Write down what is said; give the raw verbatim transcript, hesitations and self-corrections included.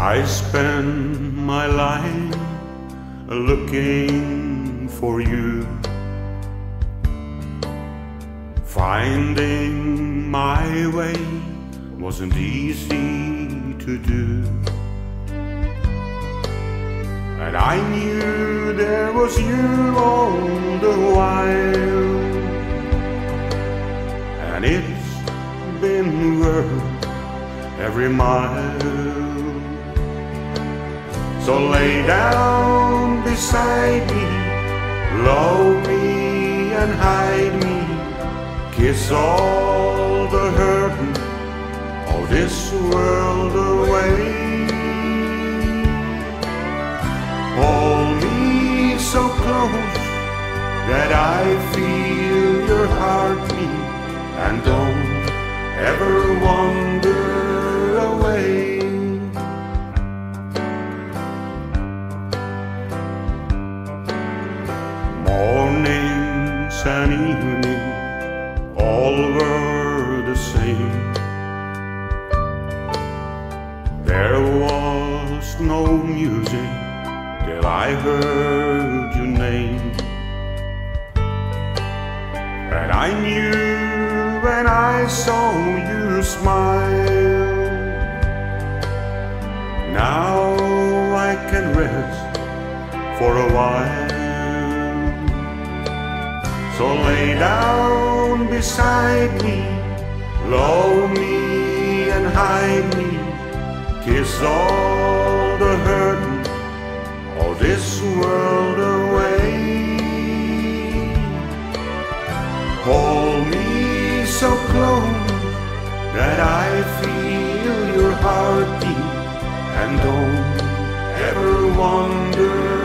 I spend my life looking for you, finding my way wasn't easy to do, and I knew there was you all the while, and it's been worth every mile. So lay down beside me, love me and hide me, kiss all the hurting of this world away. Hold me so close that I feel your heartbeat, and don't ever wander away. Mornings and evenings, all were the same. There was no music till I heard your name, and I knew when I saw you smile. Now I can rest for a while. So lay down beside me, love me and hide me, kiss all the hurting of this world away. Hold me so close that I feel your heartbeat, and don't ever wander